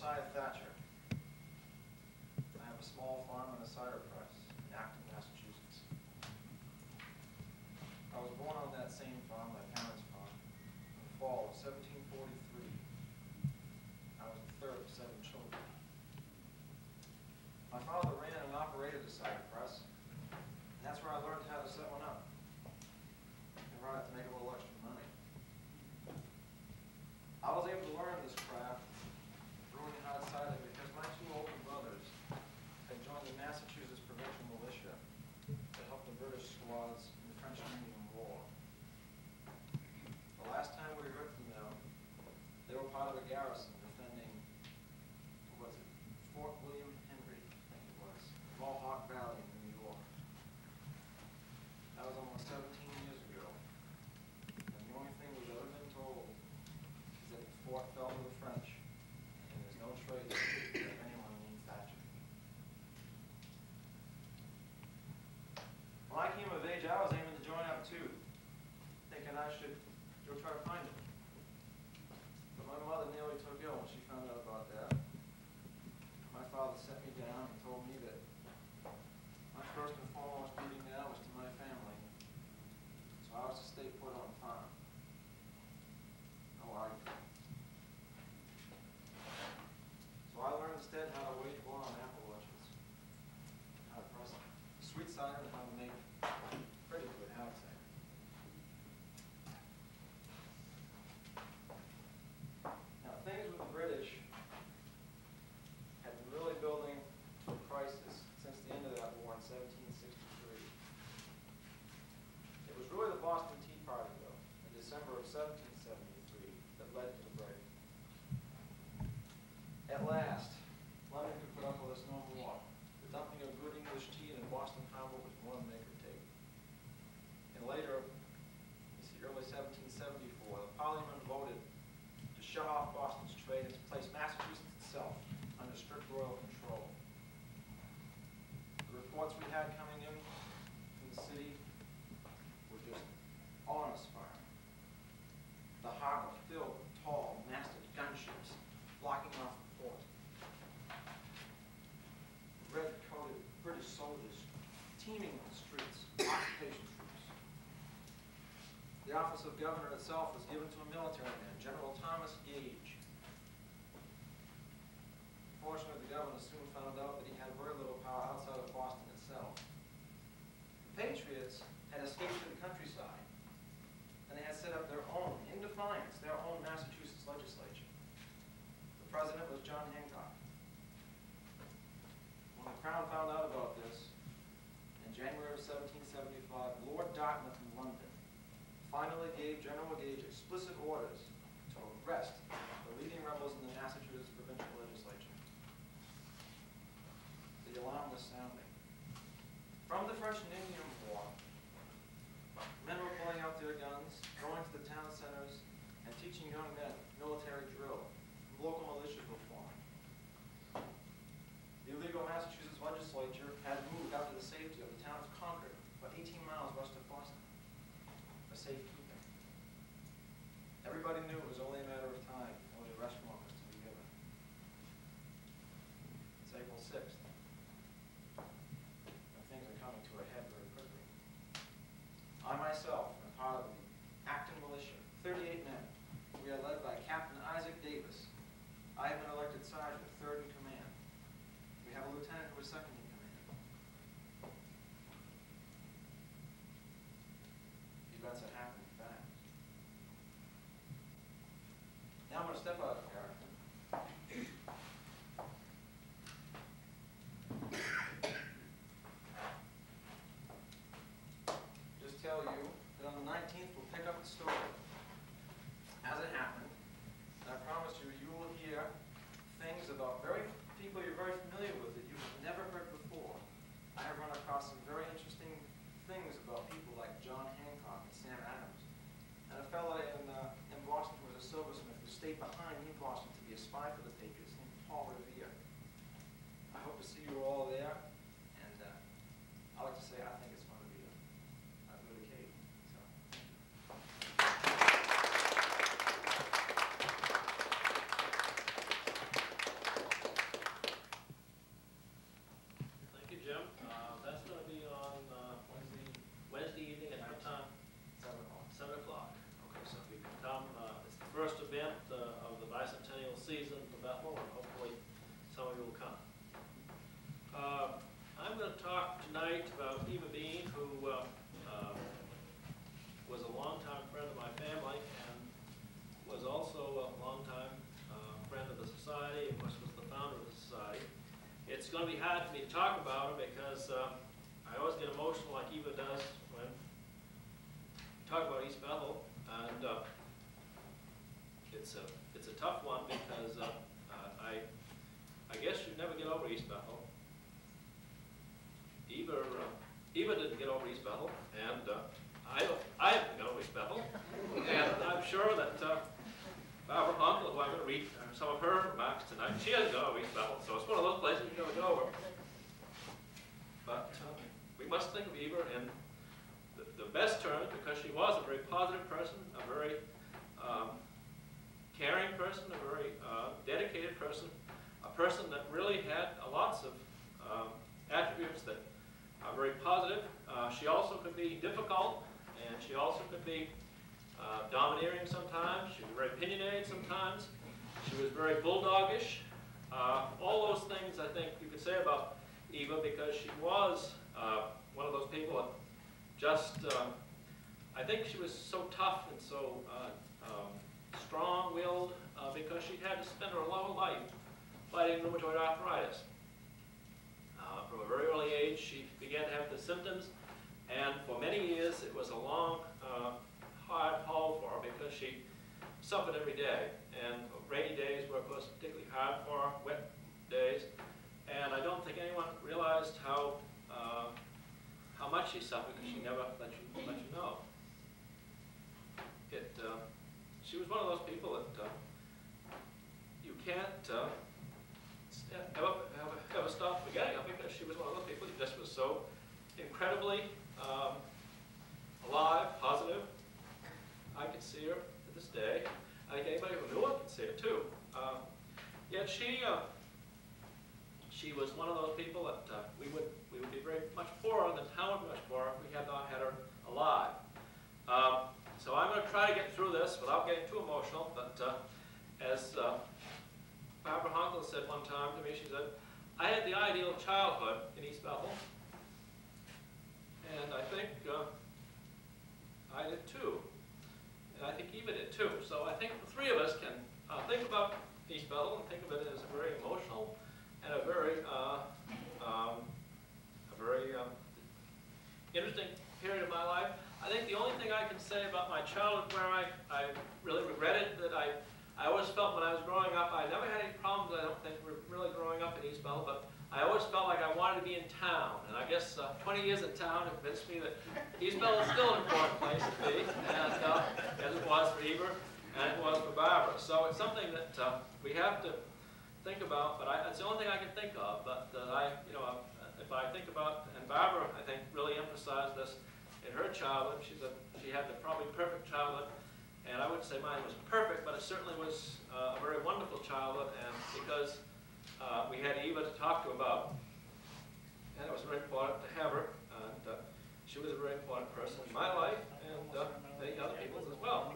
Josiah Thacher. I have a small farm and a cider press in Acton, Massachusetts. I was born on that same farm, my parents' farm, in the fall of 1743. I was the third of 7 children. My father ran and operated a cider press, and that's where I learned how to set one up and run it to make a little extra money. I was able to learn this craft brewing hard cider because my 2 older brothers had joined the Massachusetts Provincial Militia to help the British squads in the French and Indian War. The last time we heard from them, they were part of a garrison defending, what was it, Fort William Henry, I think it was, Mohawk Valley in New York. That was almost 17 years ago. And the only thing we've ever been told is that the fort fell to the French, and there's no trace of anyone named Thacher. When I came of age, I was aiming to join up too, thinking I should go try to find him. But my mother nearly took ill when she found out about that. My father set me down and told me that my first and foremost duty now was to my family, so I was to stay put on the farm. No argument. So I learned instead how to wage war on apple orchards, how to press sweet cider, and how to make pretty good house cider. Now, things with the British had been really building to a crisis since the end of that war in 1763. It was really the Boston Tea Party, though, in December of 1773, that led to the break. At last, London could put up with us no more. The dumping of good English tea in Boston Harbor was more than they could take. And later, early 1774, the Parliament voted to shut off Boston's trade and to place Massachusetts itself under strict royal control. The reports we had coming in from the city were just awe-inspiring. The harbor filled with tall, masted gunships blocking off the port. Red-coated British soldiers teeming on the streets, occupation troops. The office of governor itself was given to a military man, General Thomas Gage. Fortunately, the governor soon found out that he had very little power outside of Boston itself. The Patriots had escaped to the countryside, and they had set up their own, in defiance, their own Massachusetts legislature. The president was John Hancock. When the Crown found out about this, in January of 1775, Lord Dartmouth in London finally gave General Gage explicit orders to arrest the leading rebels in the Massachusetts provincial legislature. The alarm was sounding. From the French and Indian War, men were pulling out their guns, going to the town centers, and teaching young men military drill. Local militias were forming. The illegal Massachusetts legislature had moved out to the safety of the town of Concord, about 18 miles west of Boston, for safekeeping. Everybody knew it was only a matter of time before the arrest warrant was to be given. It's April 6th. And things are coming to a head very quickly. I myself am part of the Acton Militia, 38 men. We are led by Captain Isaac Davis. I have been elected sergeant, 3rd in command. We have a lieutenant who is 2nd in command. Events that happen fast. Now I'm going to step out of character. Just tell you that on the 19th we'll pick up the story as it happened. And I promise you, you will hear things about people you're very familiar with that you've never heard before. I have run across some very interesting things about people like John Hancock and Sam Adams, and a fellow in Boston who was a silversmith who stayed behind in Boston to be a spy for the Patriots, named Paul Revere. I hope to see you all there, and I like to say I think it's going to be a good occasion. So, thank you. event of the bicentennial season for Bethel, and hopefully some of you will come. I'm going to talk tonight about Eva Bean, who was a longtime friend of my family and was also a longtime friend of the society, and was the founder of the society. It's going to be hard for me to talk about her because I always get emotional like Eva does when we talk about East Bethel, and it's a tough one because I guess you never get over East Bethel. Eva didn't get over East Bethel, and I haven't got over East Bethel, and I'm sure that Barbara Honkel, who I'm going to read some of her remarks tonight, she hasn't got over East Bethel, so it's one of those places you never get over. But we must think of Eva in the best terms, because she was a very positive person, a very caring person, a very dedicated person, a person that really had lots of attributes that are very positive. She also could be difficult, and she also could be domineering sometimes. She was very opinionated sometimes. She was very bulldogish. All those things I think you could say about Eva, because she was one of those people that just, I think she was so tough and so strong-willed because she had to spend her whole life fighting rheumatoid arthritis. From a very early age, she began to have the symptoms, and for many years it was a long, hard haul for her because she suffered every day. And rainy days were, of course, particularly hard for her, wet days. And I don't think anyone realized how much she suffered, because she never let you know. She was one of those people that you can't ever stop forgetting her, because she was one of those people who just was so incredibly alive, positive. I can see her to this day. I think anybody who knew her can see it too. Yet she was one of those people that we would be very much poorer, the town would be much poorer if we had not had her alive. So I'm going to try to get through this without getting too emotional, but as Barbara Honkel said one time to me, she said, I had the ideal childhood in East Bethel, and I think I did too. And I think Eva did too. So I think the three of us can think about East Bethel and think of it as a very emotional and a very interesting period of my life. I think the only thing I can say about my childhood where I really regretted that I always felt when I was growing up, I never had any problems, I don't think, really growing up in East Bethel, but I always felt like I wanted to be in town. And I guess 20 years in town convinced me that East Bethel is still an important place to be, and, as it was for Eva, and it was for Barbara. So it's something that we have to think about, but it's the only thing I can think of. But if I think about, and Barbara, I think, really emphasized this in her childhood. She had the probably perfect childhood. And I wouldn't say mine was perfect, but it certainly was a very wonderful childhood, and because we had Eva to talk to about, and it was very important to have her, and she was a very important person in my life, and many other people's as well.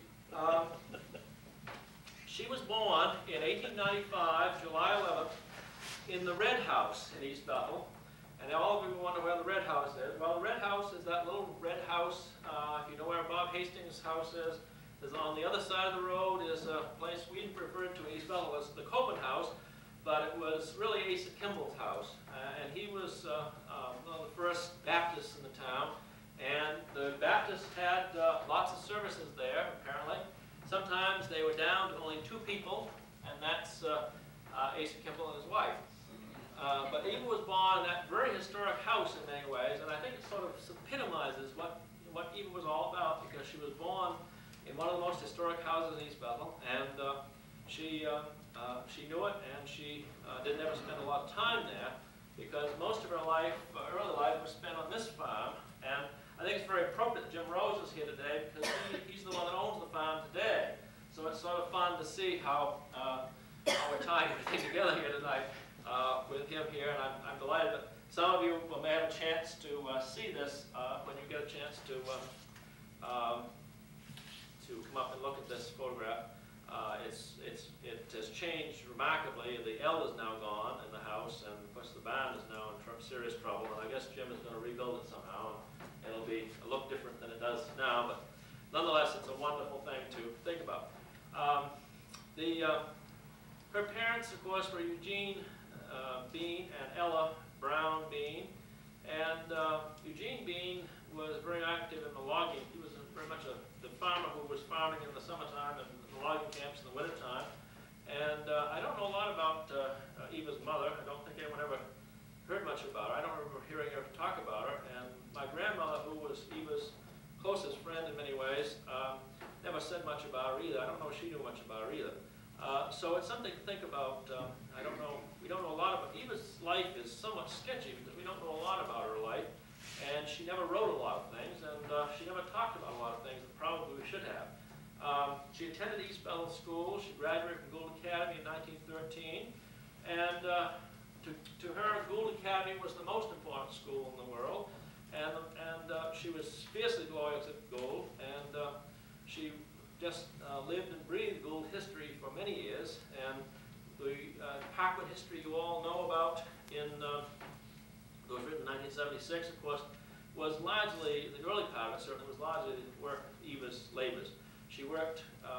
She was born in 1895, July 11th, in the Red House in East Bethel. And all of you wonder where the Red House is. Well, the Red House is that little red house, if you know where Bob Hastings' house is. On the other side of the road is a place we referred to in East Bethel as the Coben House, but it was really Asa Kimball's house. And he was one of the first Baptists in the town. And the Baptists had lots of services there, apparently. Sometimes they were down to only 2 people, and that's Asa Kimball and his wife. But Eva was born in that very historic house in many ways, and I think it sort of epitomizes what Eva was all about, because she was born in one of the most historic houses in East Bethel, and she knew it, and she didn't ever spend a lot of time there, because most of her life, early life, was spent on this farm. And I think it's very appropriate that Jim Rose is here today, because he's the one that owns the farm today. So it's sort of fun to see how we're tying everything together here tonight with him here, and I'm delighted that some of you may have a chance to see this when you get a chance to come up and look at this photograph. it has changed remarkably. The L is now gone in the house, and of course the barn is now in serious trouble, and I guess Jim is going to rebuild it somehow, and it'll look different than it does now, but nonetheless it's a wonderful thing to think about. Her parents, of course, were Eugene Bean and Ella Brown Bean, and Eugene Bean was very active in the logging. He was very much the farmer who was farming in the summertime and the logging camps in the wintertime. And I don't know a lot about Eva's mother. I don't think anyone ever heard much about her. I don't remember hearing her talk about her. And my grandmother, who was Eva's closest friend in many ways, never said much about her either. I don't know if she knew much about her either. So it's something to think about. I don't know. We don't know a lot about Eva's life. Is somewhat sketchy because we don't know a lot about her life. And she never wrote a lot of things, and she never talked about a lot of things that probably we should have. She attended East Bethel School. She graduated from Gould Academy in 1913. And to her, Gould Academy was the most important school in the world. And she was fiercely loyal to Gould. And she just lived and breathed Gould history for many years. And the Parkwood history you all know about that was written in 1976, of course, was largely, the early part of it certainly was largely the work of Eva's labors. She worked,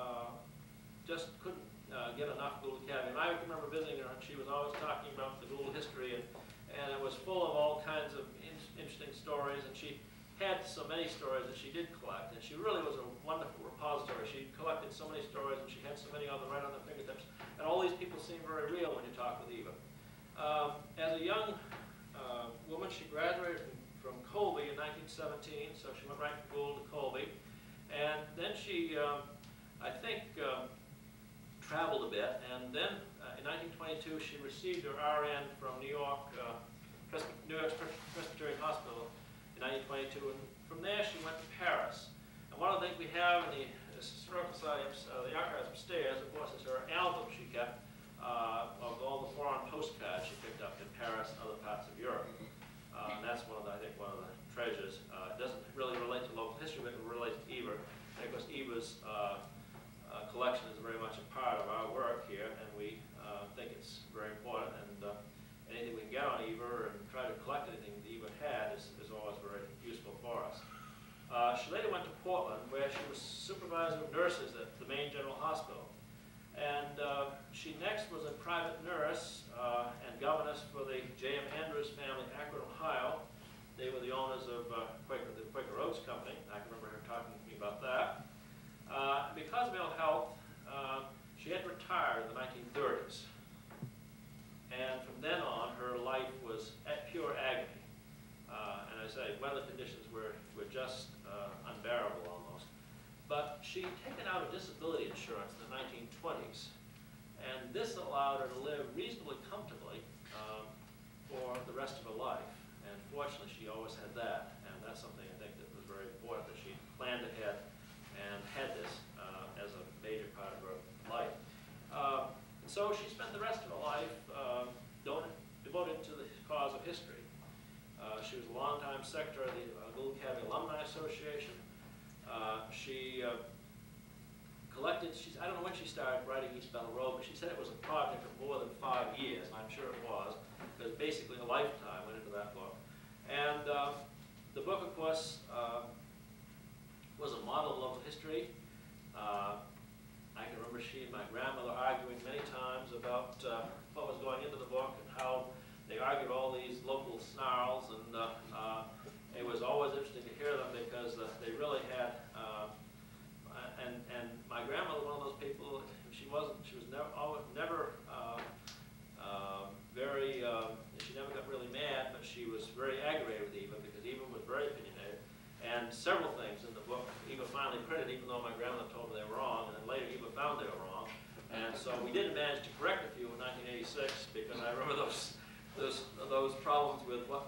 just couldn't get enough Gould Academy. And I remember visiting her, and she was always talking about the Gould history, and it was full of all kinds of interesting stories, and she had so many stories that she did collect, and she really was a wonderful repository. She collected so many stories, and she had so many of them right on her fingertips, and all these people seem very real when you talk with Eva. As a young woman, she graduated from Colby in 1917, so she went right from Gould to Colby. And then she, I think, traveled a bit, and then in 1922 she received her RN from New York Presbyterian Hospital in 1922, and from there she went to Paris. And one of the things we have in the Historical Society, the archives upstairs, of course, is her album she kept of all the foreign postcards she picked up in Paris and other parts of Europe. And that's one of the, I think, one of the treasures. It doesn't really relate to local history, but it relates to Eva. And of course, Eva's collection is very much a part of our work here, and we think it's very important. And anything we can get on Eva and try to collect anything that Eva had is always very useful for us. She later went to Portland, where she was supervisor of nurses at the main general hospital. And she next was a private nurse and governess for the J.M. Andrews family, Akron, Ohio. They were the owners of the Quaker Oats Company. I can remember her talking to me about that. Because of ill health, she had retired in the 1930s. And from then on, her life was at pure agony. And I say, weather conditions were just unbearable almost. But she'd taken out a disability insurance in the 1920s, and this allowed her to live reasonably comfortably for the rest of her life. And fortunately, she always had that, and that's something I think that was very important, that she planned ahead and had this as a major part of her life. And so she spent the rest of her life devoted to the cause of history. She was a longtime secretary of the Gould Academy Alumni Association. She collected, I don't know when she started writing East Bethel Road, but she said it was a project of more than 5 years, and I'm sure it was, because basically a lifetime went into that book. And the book, of course, was a model of local history. I can remember she and my grandmother arguing many times about what was going into the book and how they argued all these local snarls, and it was always interesting to hear them because they really had, and my grandmother, one of those people, she was never very, she never got really mad, but she was very aggravated with Eva because Eva was very opinionated. And several things in the book Eva finally printed, even though my grandmother told me they were wrong, and then later Eva found they were wrong. And so we did manage to correct a few in 1986 because I remember those problems with what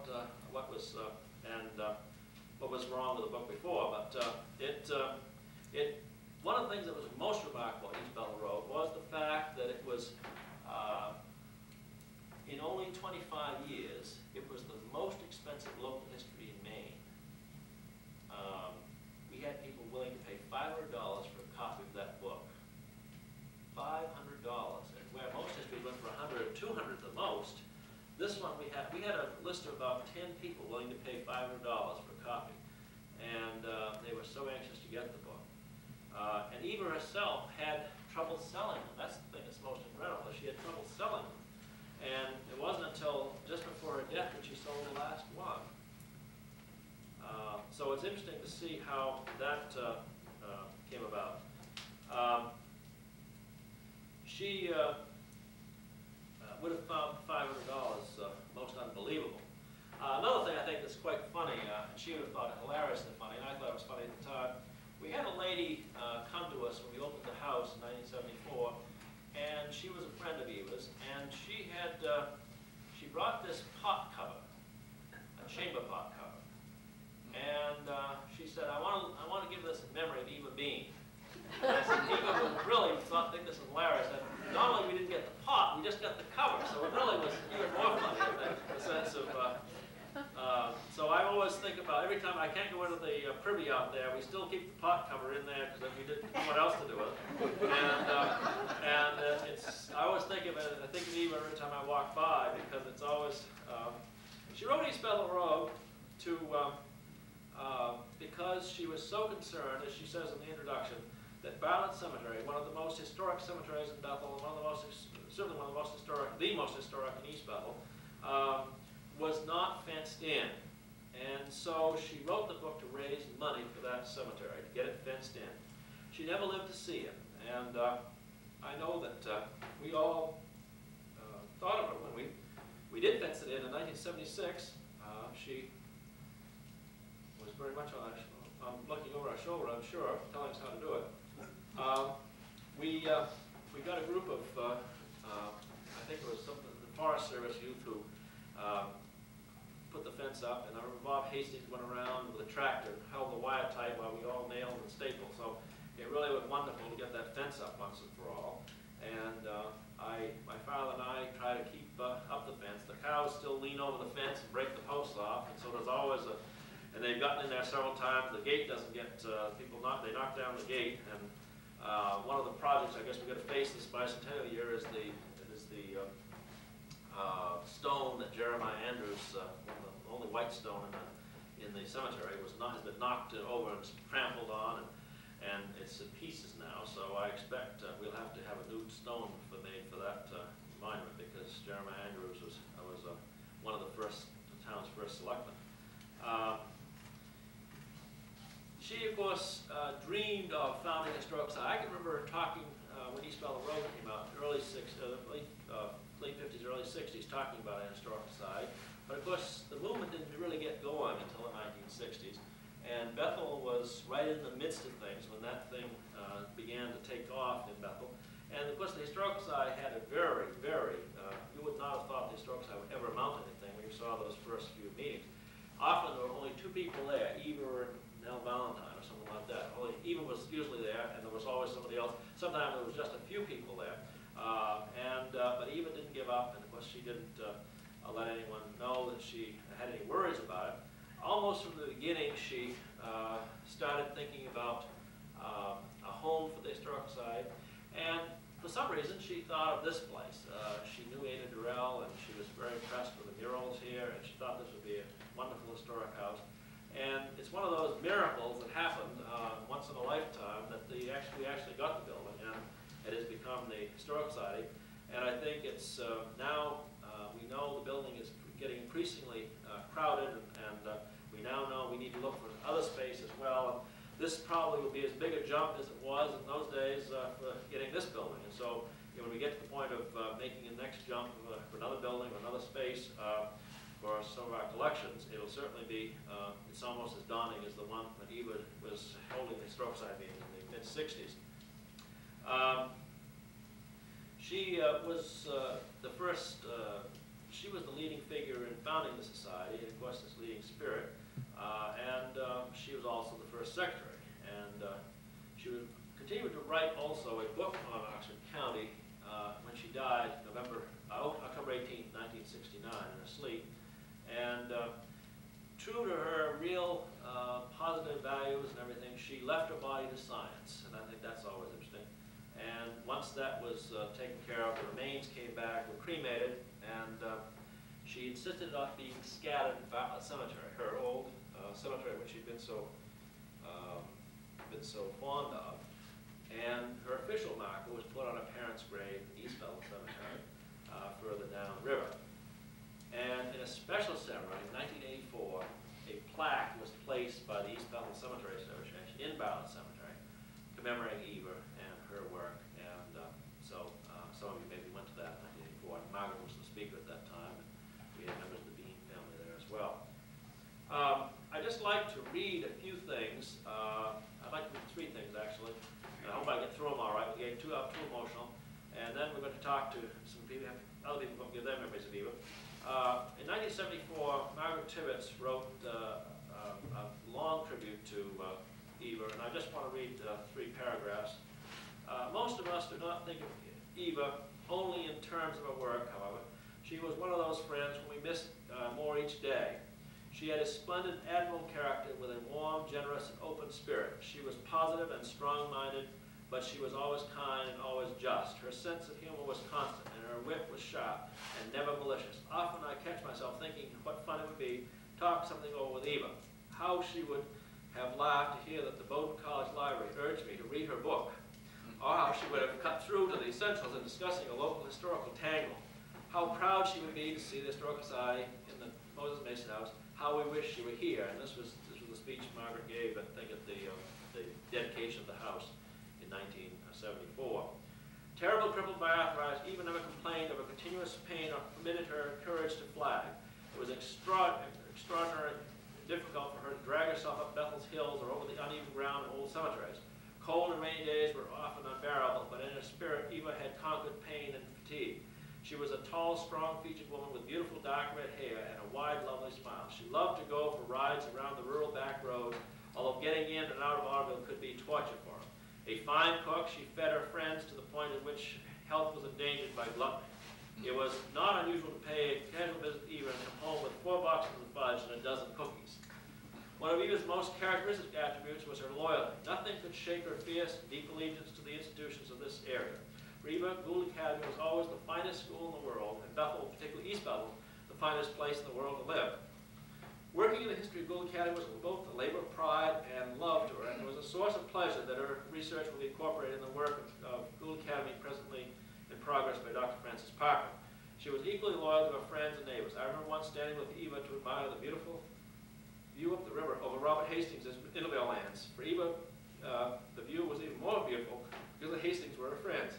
was wrong with the book before. But one of the things that was most remarkable at East Bethel Road was the fact that it was, in only 25 years, it was the most expensive local history in Maine. We had people willing to pay $500 for a copy of that book. $500. 200 the most. This one we had a list of about 10 people willing to pay $500 for a copy, and they were so anxious to get the book. And Eva herself had trouble selling them. That's the thing that's most incredible. She had trouble selling them. And it wasn't until just before her death that she sold the last one. So it's interesting to see how that came about. She would have found $500 most unbelievable. Another thing I think that's quite funny, and she would have thought it hilariously funny, and I thought it was funny at the time. We had a lady come to us when we opened the house in 1974, and she was a friend of Eva's, and she brought this pot cover, a chamber pot cover, and she said, I want to give this in memory of Eva Bean. And I said, Eva would really think this is hilarious. And not only we didn't get the pot, we just got the cover, so it really was even more funny, I think, in the sense of. So I always think about, every time I can't go into the privy out there, we still keep the pot cover in there because we didn't know what else to do with it. I always think of it, I think of Eva every time I walk by because it's always, she wrote East Bethel Road because she was so concerned, as she says in the introduction, that Bartlett Cemetery, one of the most historic cemeteries in Bethel, certainly one of the most historic, the most historic in East Bethel, was not fenced in. And so she wrote the book to raise money for that cemetery, to get it fenced in. She never lived to see it. And I know that we all thought of it when we did fence it in 1976. She was very much looking over our shoulder, I'm sure, telling us how to do it. We got a group of, I think it was the Forest Service youth who put the fence up, and I remember Bob Hastings went around with a tractor, held the wire tight while we all nailed and stapled. So it really was wonderful to get that fence up once and for all. And my father and I try to keep up the fence. The cows still lean over the fence and break the posts off, and so there's always and they've gotten in there several times. The gate doesn't get, they knock down the gate. And one of the projects I guess we've got to face this bicentennial year is the stone that Jeremiah Andrews, one of the only white stone in the cemetery, has been knocked over and trampled on, and it's in pieces now. So I expect we'll have to have a new stone made for that monument, because Jeremiah Andrews was one of the town's first selectmen. She, of course, dreamed of founding a historical society. I can remember talking when East Bethel Road came out, late 50s, early 60s, talking about a historical society. But of course, the movement didn't really get going until the 1960s. And Bethel was right in the midst of things when that thing began to take off in Bethel. And of course, the Historical Society had a very, very, you would not have thought the Historical Society would ever amount to anything when you saw those first few meetings. Often there were only two people there, Eva and Nell Valentine or something like that. Eva was usually there, and there was always somebody else. Sometimes there was just a few people there. But Eva didn't give up, and of course she didn't let anyone know that she had any worries about it. Almost from the beginning, she started thinking about a home for the Historical Society, and for some reason she thought of this place. She knew Ada Durrell, and she was very impressed with the murals here, and she thought this would be a wonderful historic house. And it's one of those miracles that happened once in a lifetime that we actually got the building, and it has become the Historical Society. And I think it's now, we know the building is getting increasingly crowded, and we now know we need to look for other space as well. And this probably will be as big a jump as it was in those days for getting this building. And so when we get to the point of making the next jump for another building or another space for some of our collections, it'll certainly be, it's almost as daunting as the one that Eva was holding the Historical Society in the mid-60s. She was the first, she was the leading figure in founding the society, and of course this leading spirit, and she was also the first secretary. And she would continue to write also a book on Oxford County when she died October 18, 1969, in her sleep. And true to her real positive values and everything, she left her body to science, and I think that's always interesting. And once that was was taken care of. The remains came back, were cremated, and she insisted on being scattered in Bethel Cemetery, her old cemetery which she'd been so fond of. And her official marker was put on her parents' grave in East Bethel Cemetery, further down the river. And in a special ceremony in 1984, a plaque was placed by the East Bethel Cemetery Association in Bethel Cemetery, commemorating Eva and her work. And so some of you maybe went to that in 1984. Margaret was the speaker at that time. And we had members of the Bean family there as well. I'd just like to read a few things. I'd like to read three things, actually. And I hope I get through them all right. We gave too emotional. And then we're going to talk to some people, other people who give their memories of Eva. In 1974, Margaret Tibbetts wrote a long tribute to Eva, and I just want to read three paragraphs. Most of us do not think of Eva only in terms of her work, however. She was one of those friends whom we miss more each day. She had a splendid, admirable character with a warm, generous, and open spirit. She was positive and strong-minded, but she was always kind and always just. Her sense of humor was constant, and her wit was sharp and never malicious. Often I catch myself thinking what fun it would be to talk something over with Eva. How she would have laughed to hear that the Bowdoin College Library urged me to read her book, or how she would have cut through to the essentials in discussing a local historical tangle. How proud she would be to see the Historical Society in the Moses Mason House. How we wish she were here. And this was the speech Margaret gave, I think, at the dedication of the house in 1974. Terrible crippled by arthritis, Eva never complained of a continuous pain or permitted her courage to flag. It was extraordinarily difficult for her to drag herself up Bethel's hills or over the uneven ground of old cemeteries. Cold and rainy days were often unbearable, but in her spirit, Eva had conquered pain and fatigue. She was a tall, strong-featured woman with beautiful dark red hair and a wide, lovely smile. She loved to go for rides around the rural back roads, although getting in and out of Autoville could be torture for her. A fine cook, she fed her friends to the point at which health was endangered by gluttony. It was not unusual to pay a casual visit to Eva and come home with 4 boxes of fudge and a dozen cookies. One of Eva's most characteristic attributes was her loyalty. Nothing could shake her fierce, deep allegiance to the institutions of this area. For Eva, Gould Academy was always the finest school in the world, and Bethel, particularly East Bethel, the finest place in the world to live. Working in the history of Gould Academy was both a labor of pride and love to her, and it was a source of pleasure that her research will be incorporated in the work of Gould Academy, presently in progress by Dr. Francis Parker. She was equally loyal to her friends and neighbors. I remember once standing with Eva to admire the beautiful view up the river over Robert Hastings' Innervale lands. For Eva, the view was even more beautiful because the Hastings were her friends.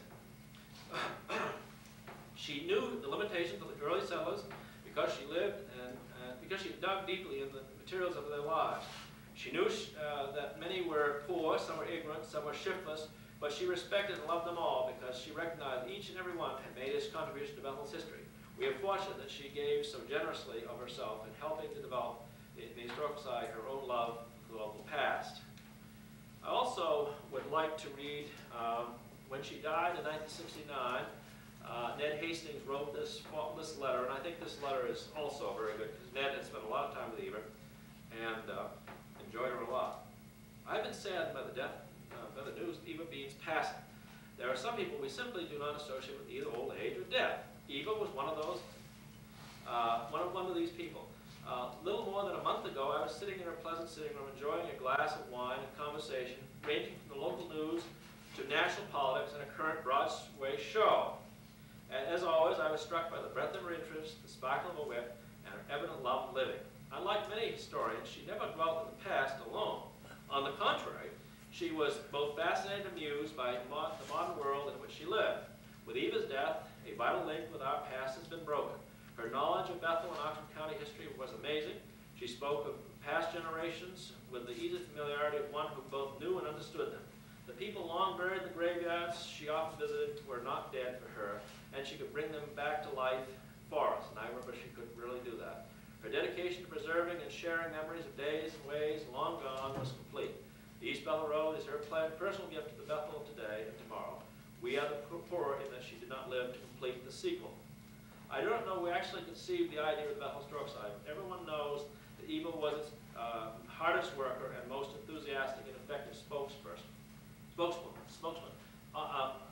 She knew the limitations of the early settlers because she lived and because she dug deeply in the materials of their lives. She knew that many were poor, some were ignorant, some were shiftless, but she respected and loved them all because she recognized each and every one had made his contribution to Bethel's history. We are fortunate that she gave so generously of herself in helping to develop in the Historical Society her own love for the local past. I also would like to read, when she died in 1969, Ned Hastings wrote this letter, and I think this letter is also very good because Ned had spent a lot of time with Eva and enjoyed her a lot. I've been saddened by the news of Eva Bean's passing. There are some people we simply do not associate with either old age or death. Eva was one of those, one of these people. Little more than a month ago, I was sitting in her pleasant sitting room enjoying a glass of wine and conversation, ranging from the local news to national politics and a current Broadway show. And as always, I was struck by the breadth of her interest, the sparkle of her wit, and her evident love of living. Unlike many historians, she never dwelt in the past alone. On the contrary, she was both fascinated and amused by the modern world in which she lived. With Eva's death, a vital link with our past has been broken. Her knowledge of Bethel and Oxford County history was amazing. She spoke of past generations with the easy familiarity of one who both knew and understood them. The people long buried in the graveyards she often visited were not dead for her, and she could bring them back to life for us, and I remember she could really do that. Her dedication to preserving and sharing memories of days and ways long gone was complete. The East Bethel Road is her personal gift to the Bethel of today and tomorrow. We are the poorer in that she did not live to complete the sequel. I don't know we actually conceived the idea of the Bethel Historical Society. Everyone knows that Eva was its hardest worker and most enthusiastic and effective spokesman.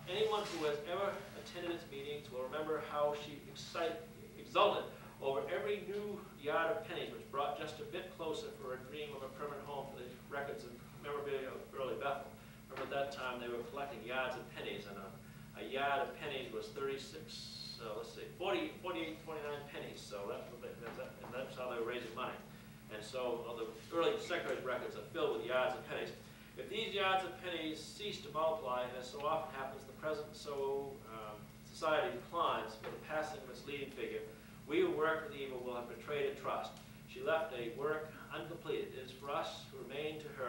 Anyone who has ever attended its meetings will remember how she exulted over every new yard of pennies, which brought just a bit closer for a dream of a permanent home for the records and memorabilia of early Bethel. Remember at that time they were collecting yards of pennies, and a yard of pennies was 48, 49 pennies. So that's how they were raising money. And so the early secretary's records are filled with yards of pennies. If these yards of pennies cease to multiply, and as so often happens, the present society declines with the passing of its leading figure, we who worked with Eva will have betrayed a trust. She left a work uncompleted. It is for us who remain to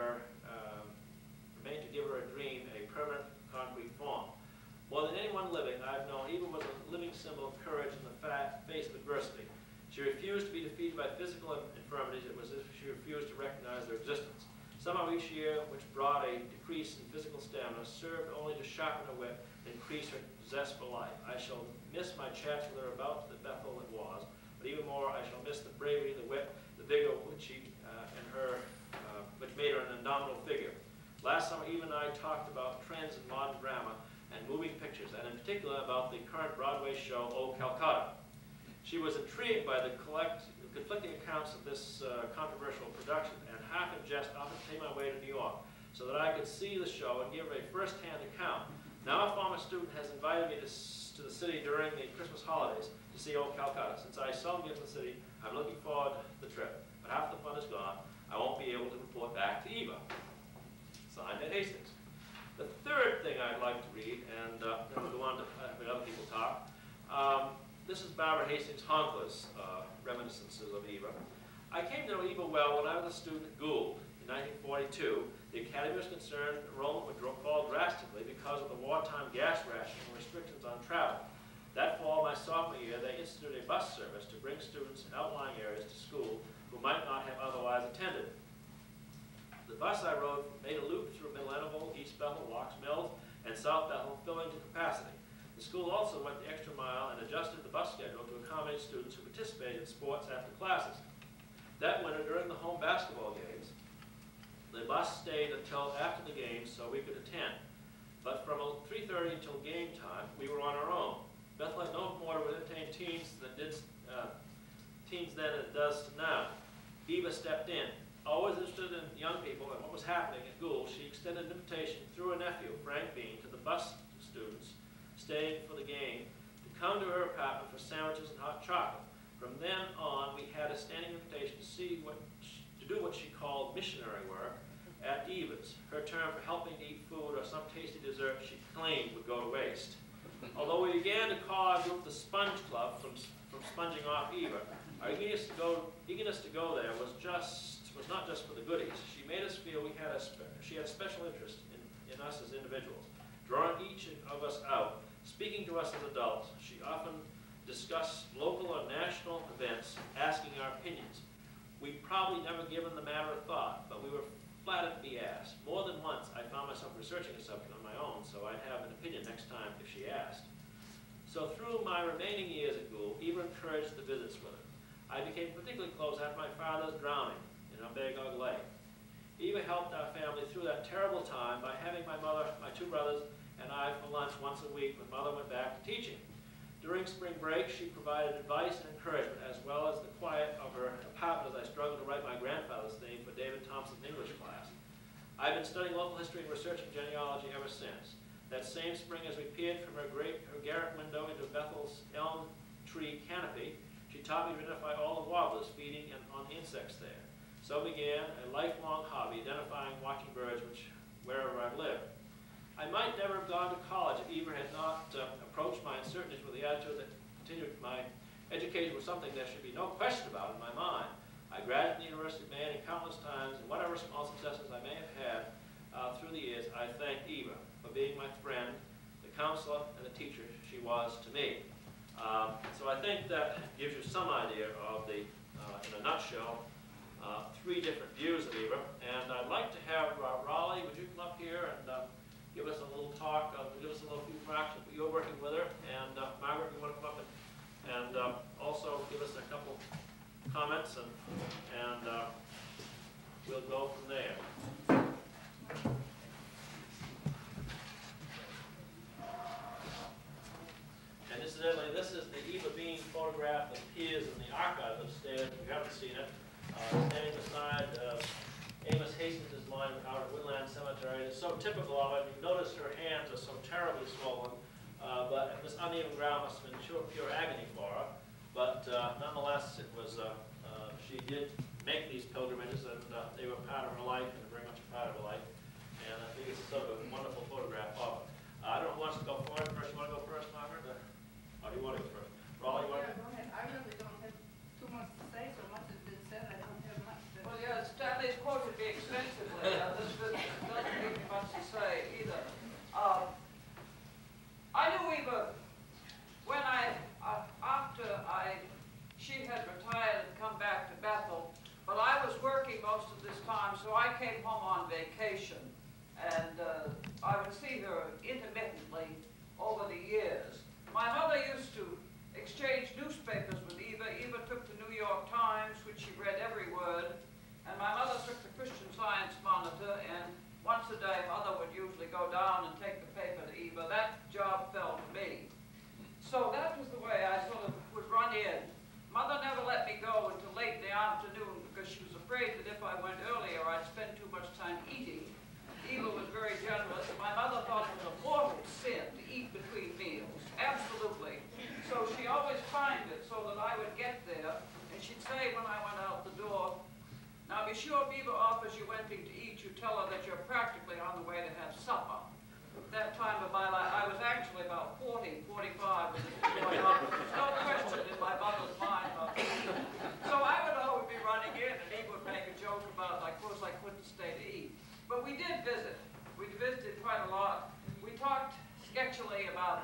give her a dream, a permanent concrete form. More than anyone living I've known, Eva was a living symbol of courage in the face of adversity. She refused to be defeated by physical infirmities. It was as if she refused to recognize their existence. Somehow each year, which brought a decrease in physical stamina, served only to sharpen her wit and increase her zest for life. I shall miss my chats with her about the Bethel it was, but even more, I shall miss the bravery, the wit, the vigor which made her an indomitable figure. Last summer, Eva and I talked about trends in modern drama and moving pictures, and in particular about the current Broadway show, O Calcutta. She was intrigued by the conflicting accounts of this controversial production, and half in jest often paid my way to New York so that I could see the show and give a first-hand account. Now a former student has invited me to the city during the Christmas holidays to see O Calcutta. Since I seldom get to the city, I'm looking forward to the trip, but half the fun is gone. I won't be able to report back to Eva. Signed, Ed Hastings. The third thing I'd like to read, and then we'll go on to have other people talk. This is Barbara Hastings Honkler's reminiscences of Eva. I came to know Eva well when I was a student at Gould. In 1942, the Academy was concerned enrollment would fall drastically because of the wartime gas rationing and restrictions on travel. That fall, my sophomore year, they instituted a bus service to bring students in outlying areas to school who might not have otherwise attended. The bus I rode made a loop through Middle Annabelle, East Bethel, Locks Mills, and South Bethel, filling to capacity. The school also went the extra mile and adjusted the bus schedule to accommodate students who participated in sports after classes. That winter, during the home basketball games, the bus stayed until after the games so we could attend. But from 3:30 until game time, we were on our own. Bethel had no more to entertain teens than it does now. Eva stepped in. Always interested in young people and what was happening at Gould, she extended an invitation through a nephew, Frank Bean, to the bus students staying for the game to come to her apartment for sandwiches and hot chocolate. From then on, we had a standing invitation to do what she called missionary work at Eva's, her term for helping to eat food or some tasty dessert she claimed would go to waste. Although we began to call our group the Sponge Club from sponging off Eva, our eagerness to go there was not just for the goodies. She made us feel she had a special interest in us as individuals, drawing each of us out, speaking to us as adults. She often discussed local or national events, asking our opinions. We'd probably never given the matter a thought, but we were flattered to be asked. More than once, I found myself researching a subject on my own, so I'd have an opinion next time if she asked. So through my remaining years at Gould, Eva encouraged the visits with her. I became particularly close after my father's drowning in Umbagog Lake. Eva helped our family through that terrible time by having my mother, my two brothers, and I for lunch once a week when Mother went back to teaching. During spring break, she provided advice and encouragement, as well as the quiet of her apartment as I struggled to write my grandfather's name for David Thompson's English class. I've been studying local history and researching genealogy ever since. That same spring, as we peered from her garret window into Bethel's elm tree canopy, she taught me to identify all the warblers feeding on the insects there. So began a lifelong hobby, identifying and watching birds wherever I've lived. I might never have gone to college if Eva had not approached my uncertainties with the attitude that continued my education was something there should be no question about in my mind. I graduated from the University of Maine countless times, and whatever small successes I may have had through the years, I thank Eva for being my friend, the counselor, and the teacher she was to me. So I think that gives you some idea of the, in a nutshell, three different views of Eva. And I'd like to have Raleigh, would you come up here and give us a little talk, give us a little few facts. You're working with her. And Margaret, you want to come up and also give us a couple comments, and we'll go from there. Incidentally, this is the Eva Bean photograph that appears in the archive upstairs. If you haven't seen it, standing beside Amos Hastings' monument out at Woodland Cemetery. It's so typical of it. You notice her hands are so terribly swollen, but this uneven ground must have been pure agony for her. But nonetheless, it was she did make these pilgrimages, and they were part of her life, and very much a part of her life. And I think it's sort of a wonderful photograph of her. I don't know who wants to go forward first. You want to go first, Margaret? Or do you want to go first? Raleigh, you want to? Yeah, go ahead. I really don't have too much to say. So much has been said. I don't have much to. Well, yeah, Stanley's quoted me extensively. This doesn't give me much to say either. I knew Eva when she had retired and come back to Bethel, but I was working most of this time, so I came home on vacation, and I would see her intermittently over the years. My mother used to exchange newspapers with Eva. Eva took the New York Times, which she read every word, and my mother took the Christian Science Monitor, and once a day, Mother would usually go down and take the paper to Eva. That job fell to me. So that was the way I sort of would run in. Mother never let me go until late in the afternoon because she was afraid that if I went earlier, I'd spend too much time eating. Eva was very generous. My mother thought it was a mortal sin to eat between meals. Absolutely. So she always timed it so that I would get there, and she'd say when I went out the door, "Now be sure if Eva offers you anything to eat, you tell her that you're practically on the way to have supper." That time of my life, I was actually about 40, 45 when this was going on. There's no question in my mother's mind about eating. So I would always be running in, and Eva would make a joke about, like, of course, I couldn't stay to eat. But we did visit. We visited quite a lot. We talked sketchily about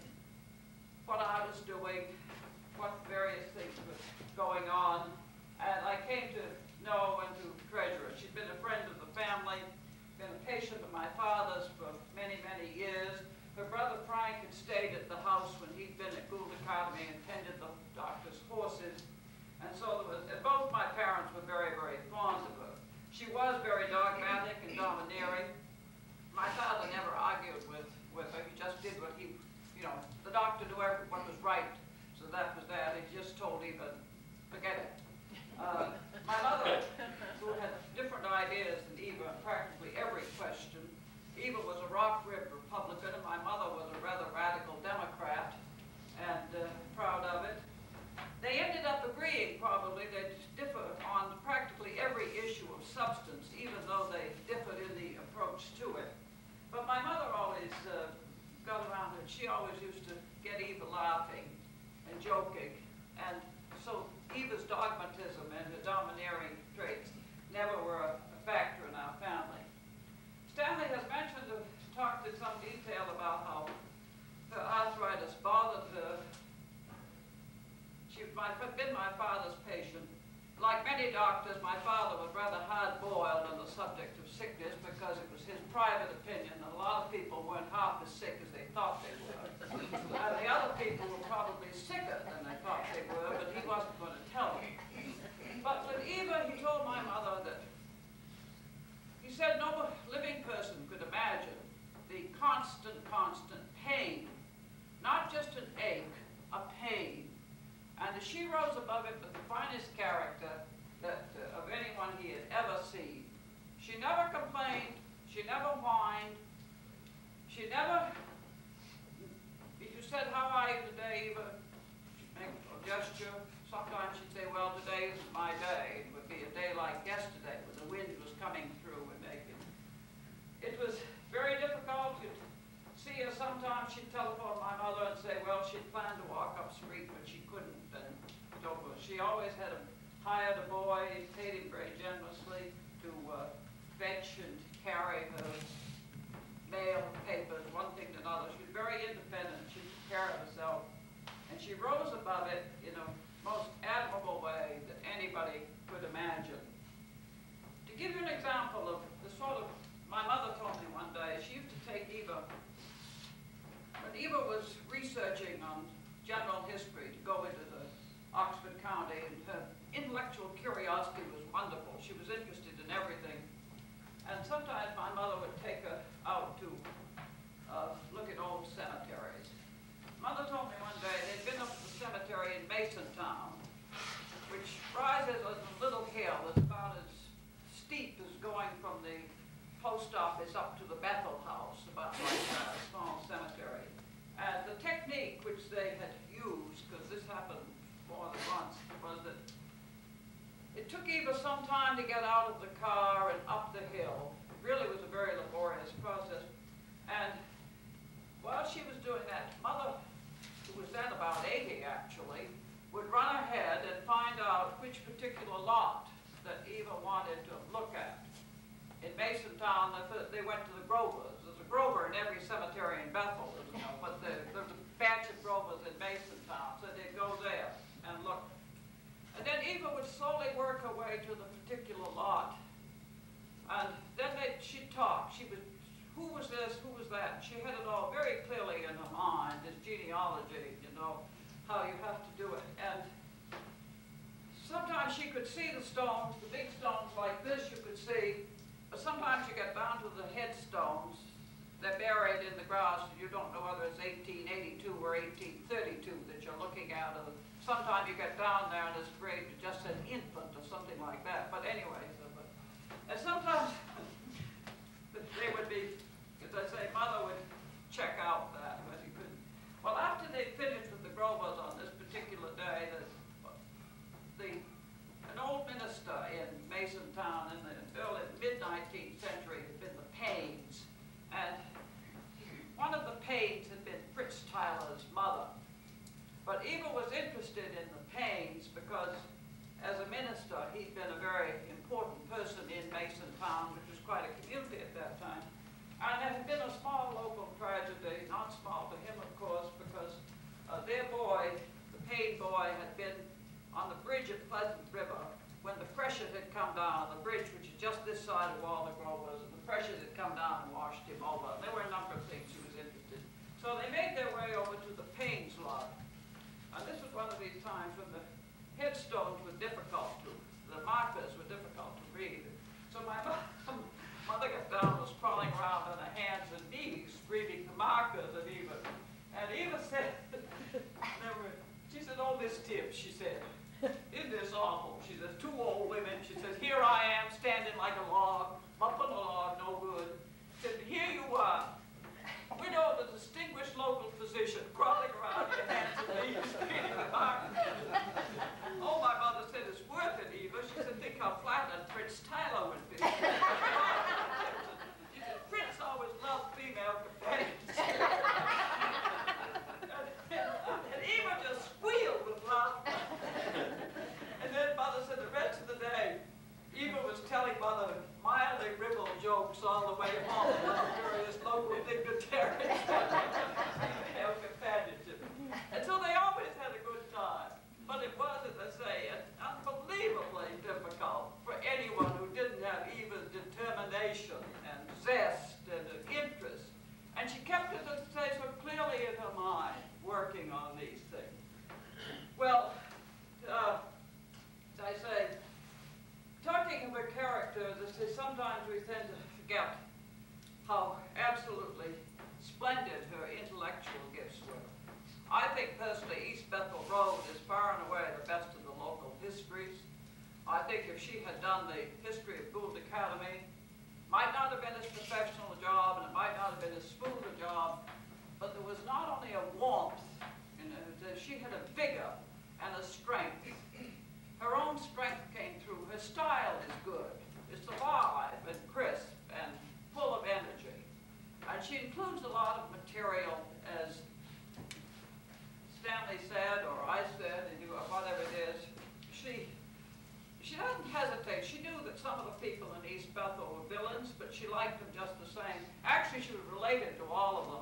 what I was doing, what various things were going on, and I came to know and to treasure her. She'd been a friend of the family, been a patient of my father's for many, many years. Her brother Frank had stayed at the house when he'd been at Gould Academy and tended the doctor's horses. And so both my parents were very, very fond of her. She was very dogmatic and domineering. My father never argued with her. He just did what he, the doctor knew what was right. So that was that. He just told Eva, forget it. My mother, who had different ideas than Eva in practically every question. Eva was a rock-ribbed Republican, and my mother was a rather radical Democrat, and proud of it. They ended up agreeing, probably, they'd differ on practically every issue of substance, even though they differed in the approach to it. But my mother always got around it. She always used to get Eva laughing and joking, and so Eva's dogmatism and her domineering traits never were a factor in our family. Stanley has mentioned and talked in some detail about how her arthritis bothered her. She'd been my father's patient. Like many doctors, my father was rather hard-boiled on the subject of sickness because it was his private opinion that a lot of people weren't half as sick as they thought they were. And the other people were probably sicker than they thought they were, but he wasn't going to tell them. But with Eva, he told my mother that he said no living person could imagine the constant pain, not just an ache, a pain. And as she rose above it with the finest character of anyone he had ever seen. She never complained, she never whined, she never, if you said, "How are you today, Eva?" she'd make a gesture. Sometimes she'd say, "Well, today isn't my day." It would be a day like yesterday when the wind was coming through and making. It was very difficult. You'd see her sometimes. She'd telephone my mother and say, well, she'd planned to walk up street, but she couldn't. And so she always had hired a boy, paid him very generously to fetch and carry her mail, papers, one thing to another. She was very independent. She took care of herself. And she rose above it in a most admirable way that anybody could imagine. To give you an example of the sort of, my mother told me one day, she used to take Eva, when Eva was researching on general history to go into the Oxford County, and her intellectual curiosity was wonderful. She was interested in everything. And sometimes my mother would take her out to look at old cemeteries. Mother told me one day some time to get out of the car and up the hill. It really was a very laborious process. And while she was doing that, Mother, who was then about 80 actually, would run ahead and find out which particular lot that Eva wanted to look at. In Masontown, they went to the Grovers. There's a Grover in every cemetery in Bethel, you know, but there's a batch of Grovers in Masontown, so they'd go there and look. And then Eva would slowly work her way to the particular lot. And then she'd talk. She would, who was this, who was that? She had it all very clearly in her mind, this genealogy, you know, how you have to do it. And sometimes she could see the stones, the big stones like this you could see, but sometimes you get down to the headstones. They're buried in the grass, and you don't know whether it's 1882 or 1832 that you're looking at. Sometimes you get down there and it's grave to just an infant or something like that. But anyway, and sometimes they would be, as I say, Mother would check out that, but he couldn't. Well, after they finished with the Grovers on this particular day, an old minister in Masontown in the early mid-19th century had been the Paynes, and one of the Paynes had been Fritz Tyler's mother. But Eva was interested in the Paynes because, as a minister, he'd been a very important person in Masontown, which was quite a community at that time. And there had been a small local tragedy, not small to him, of course, because their boy, the Payne boy, had been on the bridge at Pleasant River when the freshet had come down, the bridge which is just this side of all the Grovers, and the freshet had come down and washed him over. And there were a number of things he was interested in. So they made their way over to the Paynes lot. And this was one of these times when the headstones were difficult to, the markers were difficult to read. So my mother got down, was crawling around on her hands and knees, reading the markers of Eva. And Eva said, she said, "Oh, Miss Tibbs," she said, "isn't this awful?" She says, "Two old women," she says, "here I am standing like a log, up on a log, no good." She said, "Here you are, widow of a distinguished local physician, crawling around your hands and knees, reading the markers." Oh, my mother said, "It's worth it, Eva." She said, "Think how flattered Fritz Tyler would be." She said, "Fritz always loved female companions." And Eva just squealed with laughter. And then Mother said the rest of the day, Eva was telling Mother mildly ribald jokes all the way home about various local dignitaries and companionship. And so they always had a good time. But it was, as I say, unbelievably difficult for anyone who didn't have Eva's determination and zest and interest. And she kept it, as I say, so clearly in her mind, working on these things. Well, as I say, talking of her character, as I say, sometimes we tend to forget how absolutely splendid her intellectual gifts were. I think personally East Bethel Road is far and away the best of the local histories. I think if she had done the history of Gould Academy, might not have been as professional a job and it might not have been as smooth a job, but there was not only a warmth, you know, she had a vigor and a strength. Her own strength came through. Her style is good. It's alive and crisp and full of energy. And she includes a lot of material, as Stanley said, or I said, or whatever it is. She doesn't hesitate. She knew that some of the people in East Bethel were villains, but she liked them just the same. Actually, she was related to all of them.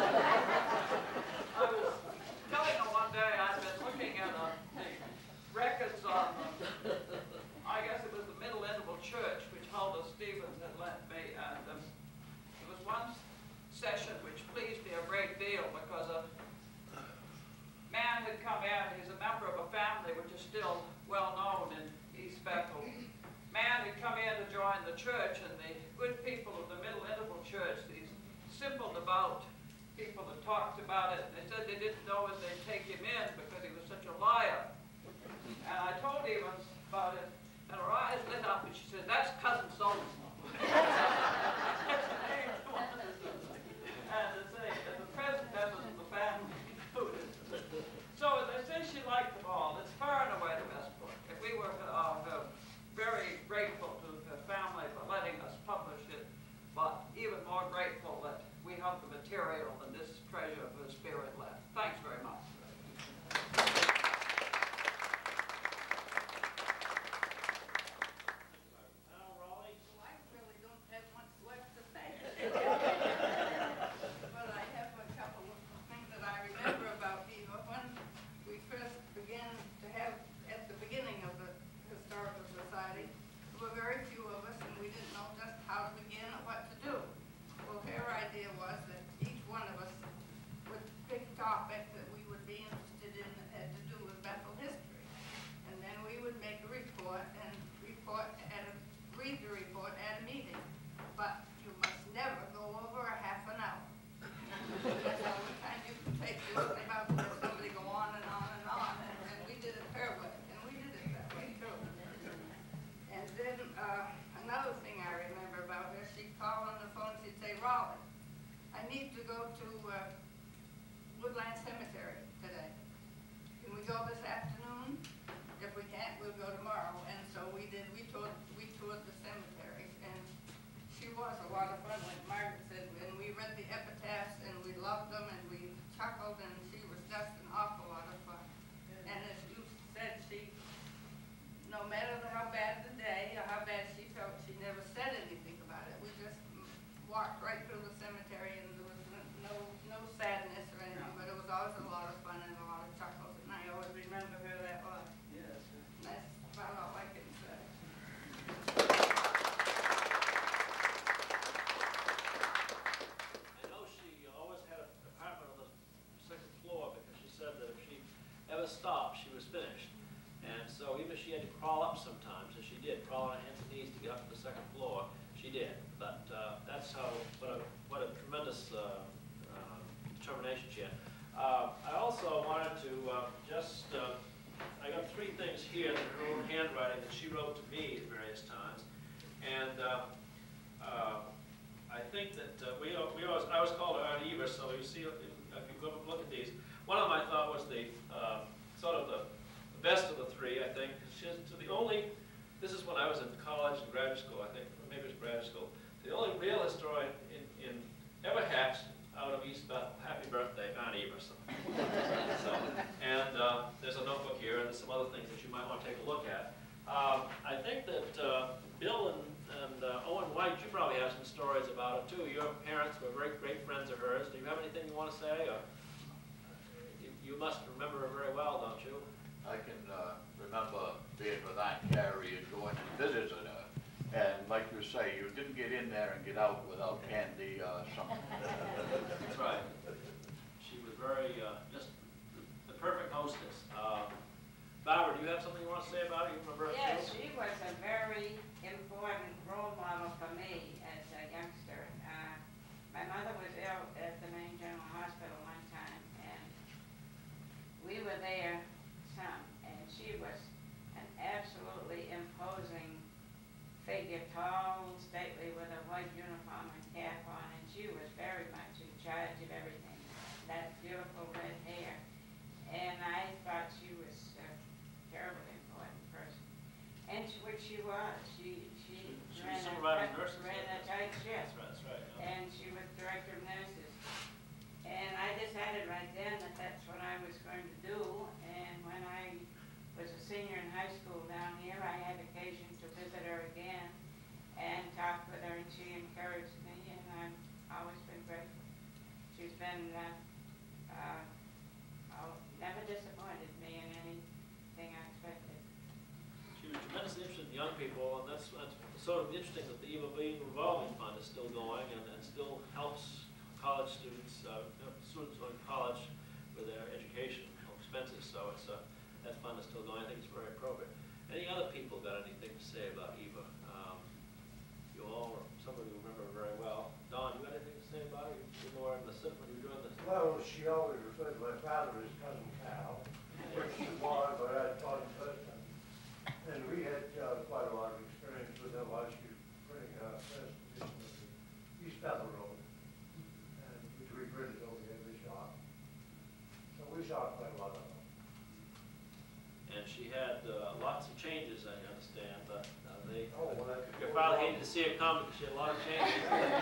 I was telling her one day I'd been looking at the records on, I guess it was the Middle Interval Church, which Huldah Stevens had lent me, and there was one session which pleased me a great deal because a man had come in. He's a member of a family which is still well known in East Bethel. Man had come in to join the church, and the good people of the Middle Interval Church, these simple, devout people that talked about it, they said they didn't know if they'd take him in because he was such a liar. And I told Eva about it, and her eyes lit up, and she said, "That's Cousin So-and-so." And to say, as the present members of the family included. So as I say, she liked them all. It's far and away the best book. If we were very go this afternoon? If we can't, we'll go tomorrow. And so we did. We toured the cemeteries, and she was a lot of fun. Like Margaret said, and we read the epitaphs, and we loved them, and we chuckled, and she was just an awful lot of fun. And as you said, she, no matter how bad the day or how bad she felt, she never said anything about it. We just walked right through the cemetery, and there was no sadness or anything, but it was always a lot of fun and a lot of chuckles, and I always remember her that way. Yes. That's about all I can say. I know she always had an apartment on the second floor because she said that if she ever stopped, she was finished. And so even if she had to crawl up sometimes, and she did, crawl on her hands and knees to get up to the second floor, she did. But that's how, what a tremendous determination she had. I also wanted to I got 3 things here in her own handwriting that she wrote to me at various times. And I think that I was called Aunt Eva, so you see, if you go look at these, one of them I thought was the sort of the best of the 3, I think. This is when I was in college and graduate school, I think, or maybe it was graduate school. The only real historian in ever hatched out of East Bethel. Happy birthday, Aunt Eva. And there's a notebook here, and there's some other things that you might want to take a look at. I think that Bill and Owen White, you probably have some stories about it too. Your parents were very great friends of hers. Do you have anything you want to say? Or you must remember her very well, don't you? I can remember being with Aunt Carrie and going and visiting her. And like you say, you didn't get in there and get out without candy or something. That's right. She was very, just the perfect hostess. Barbara, do you have something you want to say about her? You remember her Yes, too? she was a very important role model for me as a youngster. My mother was ill at the main general hospital one time, and we were there some, and she was an absolutely imposing figure, tall, stately, with a white uniform and cap on, and she was very much in charge of everything. That beautiful red hair. And I thought she was a terribly important person. And which she was. She was supervising nurses. Ran a tight ship. That's right. Yeah. And she was director of nurses. And I decided right then that that's what I was going to do. And when I was a senior in high school down here, I had occasion to visit her again and talk with her, and she encouraged me, and I've always been grateful. She's been never disappointed me in anything I expected. She was tremendously interested in young people, and that's sort of interesting that the Eva Bean Revolving Fund is still going and still helps college students, students going to college with their education expenses. So that fund is still going. I think it's very appropriate. Any other people got anything to say about Eva? You all, or some of you remember her very well. Don, you got anything to say about her? You know her in the cinema when you were doing this? Well, she always referred to my father as Cousin Cal, which she was, but I taught him first. And we had quite a lot of experience with her while she was printing her first edition of the East Bethel Road, and which we printed over here in the shop. So we saw quite a lot of her. And she had lots of changes, I understand. Your Well, father hated to see her come because she had a lot of changes.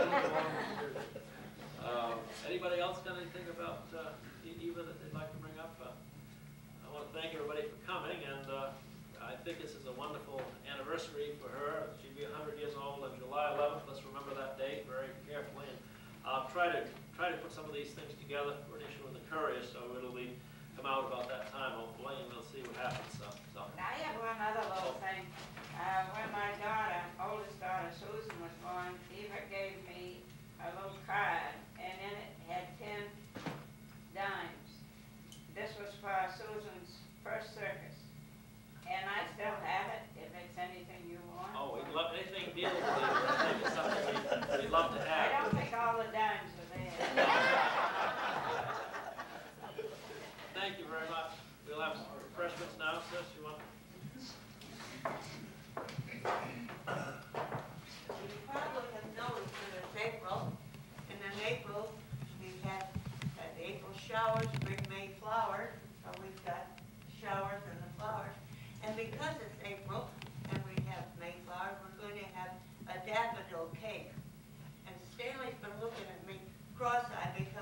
Anybody else got anything about Eva that they'd like to bring up? I want to thank everybody for coming, and I think this is a wonderful anniversary for her. She'll be 100 years old on July 11th. Let's remember that date very carefully, and I'll try to put some of these things together for an issue in the Courier, so it'll come out about that time, hopefully, and we'll see what happens. I have one other little thing. When my oldest daughter, Susan, was born, Eva gave me a little card, and in it had 10 dimes. This was for Susan's first circus. And I still have it, if it's anything you want. Oh, we'd love anything dealing with it. I think it's something we'd love to have. I don't think all the dimes are there. Thank you very much. We'll have some refreshments now, sis. You want? You probably have noticed that it's April, and in April we've had April showers bring May flowers, so we've got showers. because it's April and we have Mayflower, we're going to have a daffodil cake. And Stanley's been looking at me cross-eyed because